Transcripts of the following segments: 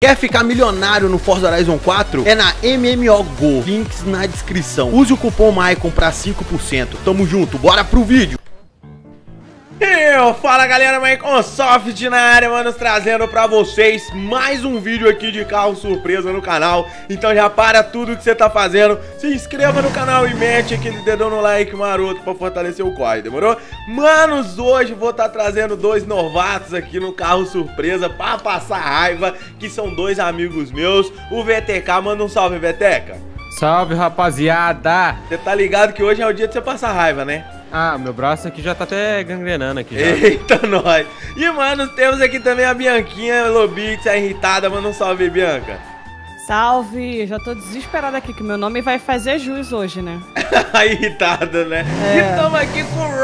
Quer ficar milionário no Forza Horizon 4? É na MMO Go, links na descrição. Use o cupom Maicon pra 5%. Tamo junto, bora pro vídeo. Fala galera, Maicon Soft na área, mano, trazendo pra vocês mais um vídeo aqui de carro surpresa no canal. Então já para tudo que você tá fazendo, se inscreva no canal e mete aquele dedão no like maroto pra fortalecer o corre, demorou? Manos, hoje vou estar trazendo dois novatos aqui no carro surpresa pra passar raiva, que são dois amigos meus. O VTK, manda um salve, VTK. Salve, rapaziada. Você tá ligado que hoje é o dia de você passar raiva, né? Ah, meu braço aqui já tá até gangrenando aqui já. Eita, nós! E, mano, temos aqui também a Bianquinha Lobix, a irritada. Manda um salve, Bianca. Salve! Já tô desesperada aqui, que meu nome vai fazer jus hoje, né? A irritada, né? É. E estamos aqui com o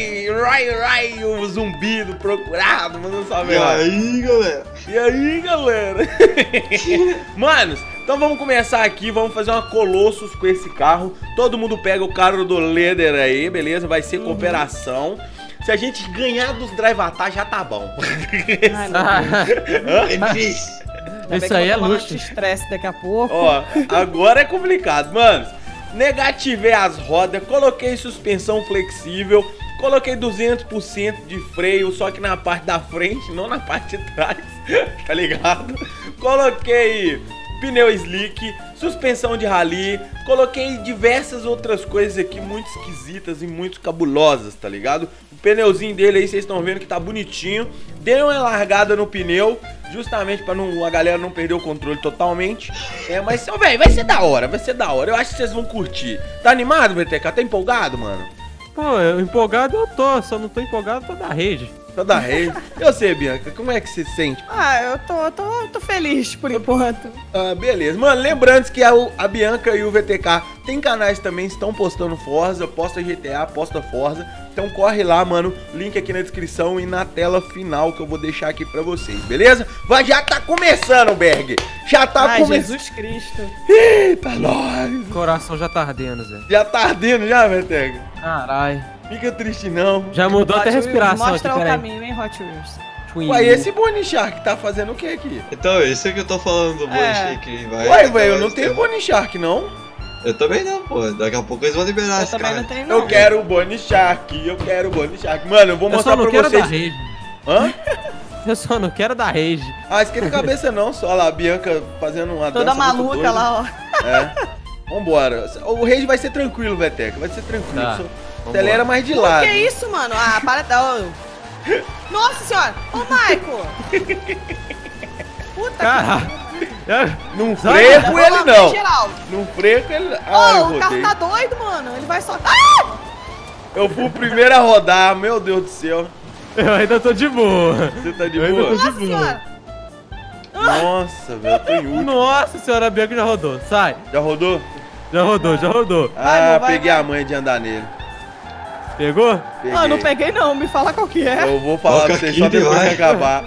Roy, o zumbi do procurado. Manda um salve, E Roy. aí, galera? E aí, galera? Manos, então vamos começar aqui, vamos fazer uma Colossus com esse carro. Todo mundo pega o carro do Leder aí, beleza? Vai ser cooperação. Se a gente ganhar dos Drivatar, já tá bom. Ai, meu Deus. É difícil. Ainda bem Isso que eu aí vou é tomar luxo. estresse daqui a pouco. Ó, agora é complicado, mano. Negativei as rodas, coloquei suspensão flexível, coloquei 200% de freio, só que na parte da frente, não na parte de trás, tá ligado? Coloquei pneu slick, suspensão de rally, coloquei diversas outras coisas aqui muito esquisitas e muito cabulosas, tá ligado? O pneuzinho dele aí, vocês estão vendo que tá bonitinho. Dei uma largada no pneu, justamente pra a galera não perder o controle totalmente. Mas, velho, vai ser da hora, vai ser da hora. Eu acho que vocês vão curtir. Tá animado, VTK? Tá empolgado, mano? Pô, eu empolgado eu tô, só não tô empolgado pra dar rage. Tá da rede. Eu sei, Bianca, como é que você se sente? Ah, eu tô feliz por enquanto. Ah, beleza. Mano, lembrando que a Bianca e o VTK tem canais também, estão postando Forza, posta GTA, posta Forza. Então corre lá, mano, link aqui na descrição e na tela final que eu vou deixar aqui pra vocês, beleza? Mas já tá começando, Berg. Já tá Ai, começando. Jesus Cristo. Eita, nós. O coração já tá ardendo, Zé. Já tá ardendo já, VTK? Carai. Fica triste não. Já mudou até a Hot Wheels, respiração aqui, mostra o peraí. caminho, hein, Hot Wheels. Ué, e esse Bonnie Shark tá fazendo o que aqui? Então, isso é que eu tô falando do Bonnie É. Shark. Vai. Ué, velho, eu não tenho Bonnie Shark, não. Eu também não, pô. Daqui a pouco eles vão liberar Eu esse também cara. não tenho, não. Eu quero o Bonnie Shark, eu quero o Bonnie Shark. Mano, eu vou Eu mostrar só não pra quero dar vocês. rage. Hã? Eu só não quero dar rage. Ah, esquenta a cabeça não, só lá, a Bianca fazendo uma Toda dança muito maluca doida. lá, ó. É. Vambora. O rage vai ser tranquilo, Veteca, vai ser tranquilo. Tá, Só vambora. acelera mais de Que lado. isso, mano? Ah, para. Nossa senhora! Ô, Michael! Puta Cara, Não Sai, freia que... com ele, não. Geral. Não freia com ele. Ô, Ah, eu o carro rodei. tá doido, mano. Ele vai só... Ah! Eu fui o primeiro a rodar, meu Deus do céu. eu ainda tô de boa. Você tá de Eu ainda boa? tô- Nossa senhora! Nossa, velho, eu tô em último. Nossa senhora, a Bianca já rodou. Sai. Já rodou? Já rodou, já rodou. Vai, Ah, amor, vai, peguei vai. a manha de andar nele. Pegou? Peguei. Ah, não peguei não. Me fala qual que é. Eu vou falar pra Coloca vocês aqui só e depois vai. que acabar.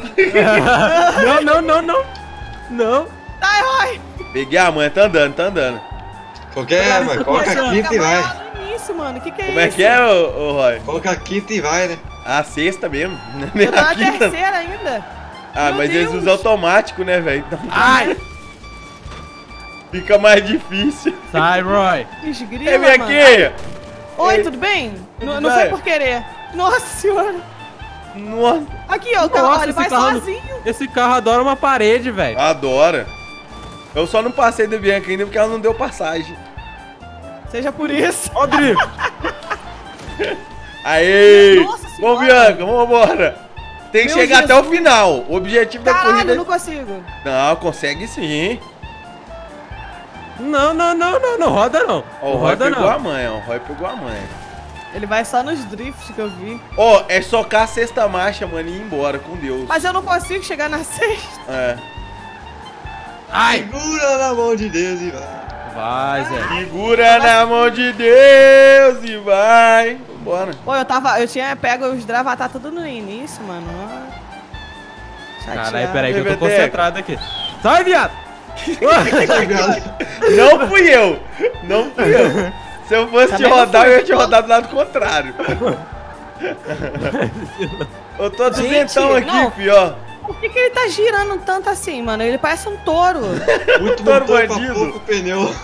Não. Tá, Roy! Peguei a manha, tá andando, tá andando. Qualquer, mano. Coloca a quinta e vai. Lá no início, mano. Que é Como isso? é que é, ô Roy? Coloca a quinta e vai, né? A sexta mesmo. Eu tô na A quinta. terceira ainda. Ah, Meu mas eles Deus. usam automático, né, velho? Então Ai. fica mais difícil. Sai, Roy. Desgrila, Ei, mano. aqui! Oi, Ei. tudo bem? Tudo Não bem? foi por querer. Nossa senhora. Nossa, Aqui, ó. O carro, Nossa, ó, ele esse vai carro- sozinho. Esse carro adora uma parede, velho. adora. Eu só não passei da Bianca ainda porque ela não deu passagem. Seja por isso. Ó o drift. Aê! Nossa senhora. Vamos, Bianca, vamos embora. Tem que Meu chegar até o Jesus. final. O objetivo da Caralho, corrida... eu não consigo. Não, consegue sim. Não. Roda não. Ó, o Não Roy roda pegou a não. manha, ó. O Roy pegou a manha. Ele vai só nos drifts que eu vi. Ó, é socar a sexta marcha, mano, e ir embora, com Deus. Mas eu não consigo chegar na sexta. É. Ai. Segura na mão de Deus e vai. Vai, Zé. Segura na mão de Deus e vai. Vambora. Pô, eu tinha pego os Dravatar tudo no início, mano. Ó. Chateado. Caralho, peraí que eu tô Bebeteca. concentrado aqui. Sai, viado. Não fui eu. Não fui eu. Se eu fosse te Também não rodar, fui. eu ia te rodar do lado contrário. Eu tô duzentão aqui, não. fi, ó. Por que ele tá girando tanto assim, mano? Ele parece um touro. Muito Touro motor pra bandido. pouco pneu.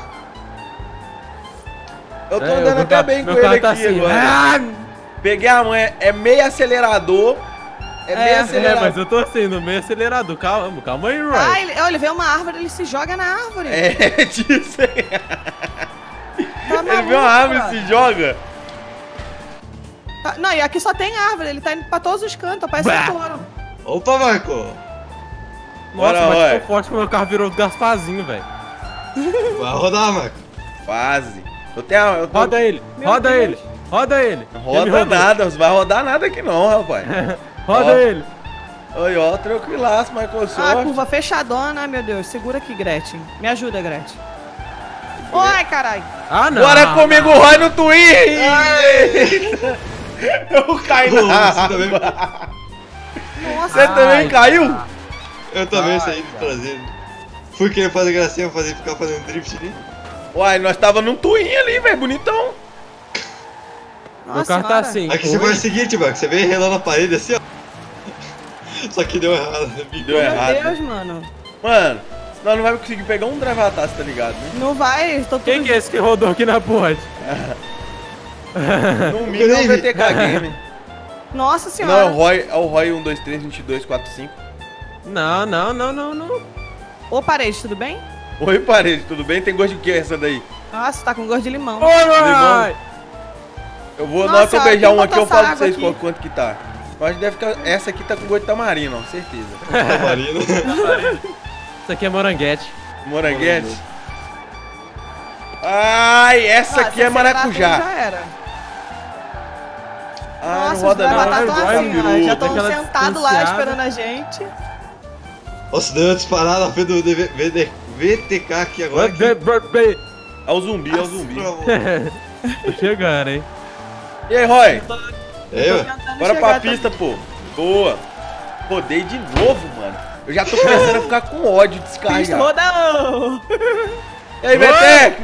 Eu tô andando até bem com meu ele carro tá aqui assim. agora. Peguei a manha, é meio acelerador. É meio É, acelerador. mas eu tô assim, no meio acelerador. Calma aí, Roy. Ah, ele vê uma árvore, ele se joga na árvore. É disso aí. Tá Ele maluco, vê uma árvore e ó. se joga. Tá- Não, e aqui só tem árvore, ele tá indo pra todos os cantos, parece Bah. um touro. Opa, Marco. Nossa, Bora, mas Roy. ficou forte que o meu carro virou Gasparzinho, velho. Vai rodar, Marco. Quase. Eu tenho. Roda ele, Meu roda Deus. ele, roda ele. Não Ele roda rodou. nada, não vai rodar nada aqui não, rapaz. Roda Ó. ele. Oi, ó, tranquilaço, Microsoft. Ah, curva fechadona, meu Deus. Segura aqui, Gretchen. Me ajuda, Gretchen. Oi, caralho. Ah, não. Bora comigo, Roy, no Twin! Eu caí Ô, na você também- água. Nossa, Você também caiu? Eu também Ai, saí do cara. traseiro. Fui querer fazer gracinha, ficar fazendo drift ali. Uai, nós tava num Twin ali, velho, bonitão. Meu carro tá assim. Aqui você faz o seguinte, Marco. Você vem relando a parede assim, ó. Só que deu errado. Né? Deu Meu errado. Deus, mano. Mano, senão não vai conseguir pegar um drive-attack, tá ligado? Né? Não vai, tô tudo... Quem que é esse que rodou aqui na ponte? No mínimo é o VTK Game. Nossa Não, senhora. é o Roy 1, 2, 3, 22, 4, 5. Não. Ô, parede, tudo bem? Oi, parede, tudo bem? Tem gosto de que essa daí? Nossa, tá com gosto de limão. Oi, Roy! Eu vou, na Nossa, hora que eu beijar quem um aqui, botou eu falo pra essa vocês água aqui? quanto que tá. Eu acho que deve ficar. Essa aqui tá com gosto de tamarindo, ó, certeza. Marino. Isso aqui é moranguete. Moranguete. Ai, essa aqui se é acelerar tudo, maracujá. Já era. Ah, não Nossa, roda os não. bravatas Vai, tão vai, assim, ó. virou. Já estão Daquela sentados lá distanciada. esperando a gente. Nossa, deu uma disparada na frente do VTK aqui agora. É o zumbi, é o zumbi. Tô chegando, hein? E aí, Roy? É, ué. Tentando Bora pra chegar, pista, pô. Boa. Rodei de novo, mano. Eu já tô começando a ficar com ódio de Pista, descarregar. roda! E aí, Veteca?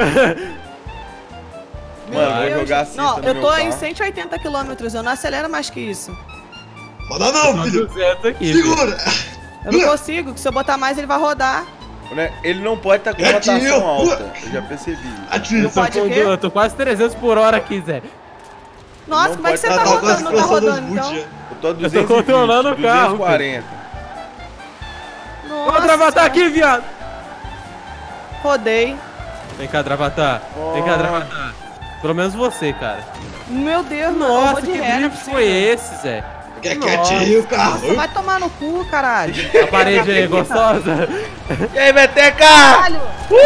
Meu Mano, vou Deus. jogar a cesta Não, no eu meu tô carro. em 180 km, eu não acelero mais que isso. Roda não, filho. 200 aqui. filho. Segura. Eu não consigo, que se eu botar mais ele vai rodar. Né? Ele não pode estar com Gatinho. rotação alta. Eu já percebi. Atira. Não pode o quê? Eu tô quase 300 por hora aqui, Zé. Nossa, Não como é que pode você tá tá rodando? quase Não tá passando os rodando, boot então? já. Eu tô a 220, controlando o carro, 240. Vou Nossa, dravatar aqui, viado. rodei. Vem cá, dravatar. Vem cá, dravatar. Pelo menos você, cara. Meu Deus, mano, eu Nossa, vou de que ré, não é drift possível. foi esse, Zé? Quer quietinho o carro. Nossa, vai tomar no cu, caralho. A parede aí, gostosa? E aí, Veteca? Caralho!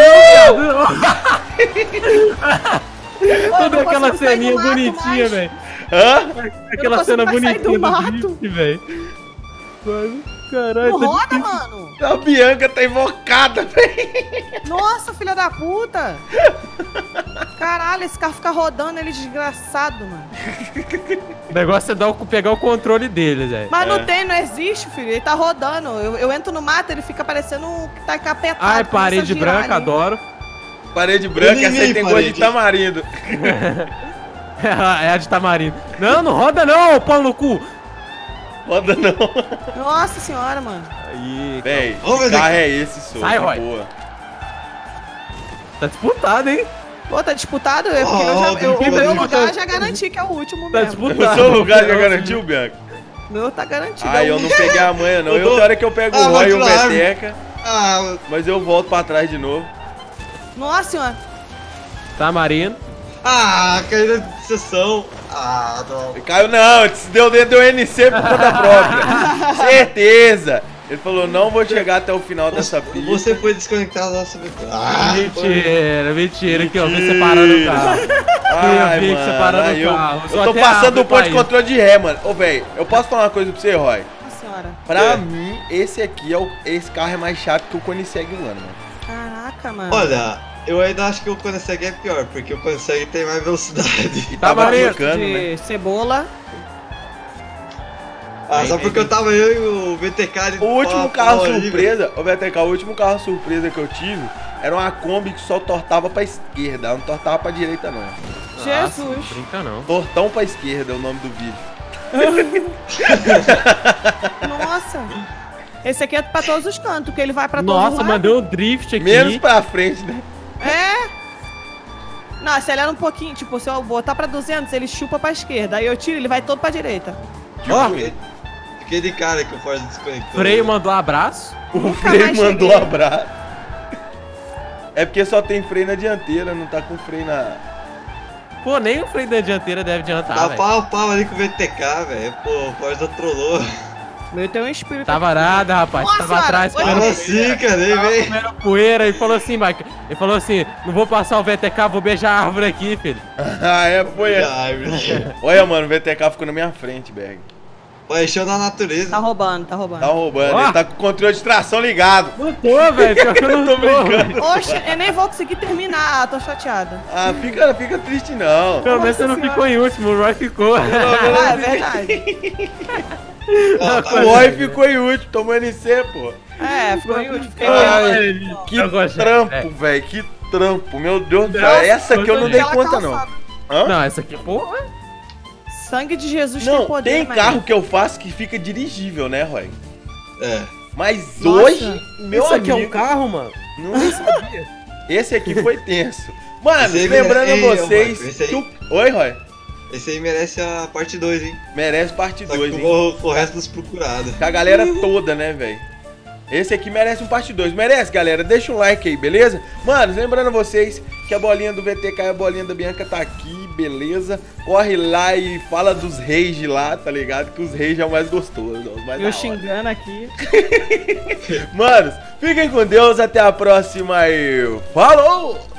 Toda não aquela consigo sair do ceninha mato bonitinha, mais. velho. Hã? Aquela consigo cena mais sair do bonitinha do mato. drift, velho. Mano, caralho. Não tá roda, difícil. mano. A Bianca tá invocada, velho. Nossa, filha da puta. Caralho, esse carro fica rodando, ele é desgraçado, mano. O negócio é pegar o controle dele, Zé. Mas É. não tem, não existe, filho. Ele tá rodando. Eu entro no mato, ele fica parecendo que tá encapetado. Ai, começa a parede girar branca, ali. adoro. Parede branca, Eu nem essa aí vi tem gosto de parede. tamarindo. É a de tamarindo. Não, não roda não, ô pau no cu. Roda não. Nossa senhora, mano. Aí, Véi, Vamos que ver carro daqui. é esse, sou? Sai, Roy. Boa. tá disputado, hein? Pô, tá disputado? Porque Oh, o meu tá lugar já garanti que é o último Tá mesmo. disputado. O seu lugar já garantiu, Bianca? O meu tá garantido. Ai, é o eu não peguei a manha, não. Eu Eu, tô- tem hora que eu pego Ah, o vai Roy e o tirar a árvore. Veteca, Ah, mas eu volto pra trás de novo. Nossa senhora. Tamarindo. caída de sessão. Ah, não. Caiu não, se deu dentro do NC por conta própria. Certeza. Ele falou, não vou chegar até o final dessa pista. Você foi desconectado da nossa Ah, Mentira, aqui, ó. Me separando o carro. Ai, Eu vi que mano, separando aí o carro. eu Só tô até passando árvore o ponto de pra controle de ré, mano. Ô, velho, eu posso falar uma coisa pra você, Roy? Nossa senhora. Pra É. mim, esse aqui esse carro é mais chato que o Koenigsegg One, mano. Caraca, mano. Olha, eu ainda acho que o Koenigsegg é pior, porque o Koenigsegg tem mais velocidade. E tava maneiro. trocando, de né? cebola. Ah, só porque eu tava eu e o VTK ali O último pau carro ali, velho. surpresa, ô VTK, o último carro surpresa que eu tive era uma Kombi que só tortava pra esquerda, ela não tortava pra direita não. Jesus. Brinca não. Tortão pra esquerda é o nome do vídeo. Nossa. Esse aqui é pra todos os cantos, porque ele vai pra todos os Nossa, lados. mandei um drift aqui. Menos pra frente, né? É. Não, acelera um pouquinho. Tipo, se eu botar pra 200, ele chupa pra esquerda. Aí eu tiro, ele vai todo pra direita. Ó, Fiquei de cara que o Forza desconectou. freio mandou um abraço. O Nunca freio mais mandou um cheguei. abraço. É porque só tem freio na dianteira, não tá com freio na... Pô, nem o freio da dianteira deve adiantar, Tá velho. pau a pau ali com o VTK, velho. Pô, o Forza trollou. Meu tem um espírito. Tava nada, rapaz. Nossa, Tava atrás olha Como comendo, assim, cara? Nem vem. comendo poeira e falou assim, Mike. Ele falou assim: não vou passar o VTK, vou beijar a árvore aqui, filho. Ah, é, foi. Olha, mano, o VTK ficou na minha frente, Berg. Vai encher na natureza. Tá roubando, tá roubando. Tá roubando, Ó. ele tá com o controle de tração ligado. Não tô, velho. Pior que eu não Tô tô, brincando. velho. Oxe, eu nem vou conseguir terminar, tô chateada. Ah, fica triste não. Pelo menos você não Nossa ficou em último, o Roy ficou. Ah, é verdade. Não, tá O Roy ficou em último, tomou NC, pô. É, ficou em último. Ai, que Eu gosto, trampo, é. velho, que trampo. Meu Deus do céu, Nossa, essa aqui eu não dei aquela conta não. calçada. Hã? Não, essa aqui, pô. Sangue de Jesus Não, tem poder, tem mané. carro que eu faço que fica dirigível, né, Roy? É. Mas Nossa. hoje, meu Isso aqui é um amigo, carro, mano? não sabia. Esse aqui foi tenso. Mano, Esse aí lembrando a merece- Ei, vocês Marco, esse aí- que o... Oi, Roy. Esse aí merece a parte 2, hein? Merece parte Só 2, que hein? com o resto dos procurados. Com a galera toda, né, velho? Esse aqui merece um parte 2. Merece, galera? Deixa um like aí, beleza? Mano, lembrando a vocês que a bolinha do VTK e a bolinha da Bianca tá aqui, beleza? Corre lá e fala dos rage lá, tá ligado? Que os rage é o mais gostoso. é o mais da Eu hora. xingando aqui. Manos, fiquem com Deus. Até a próxima e falou!